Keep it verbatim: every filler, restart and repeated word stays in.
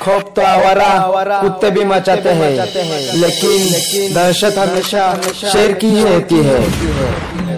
खौफ तो आवारा कुत्ते भी मचाते हैं, लेकिन दहशत हमेशा शेर की ही होती है।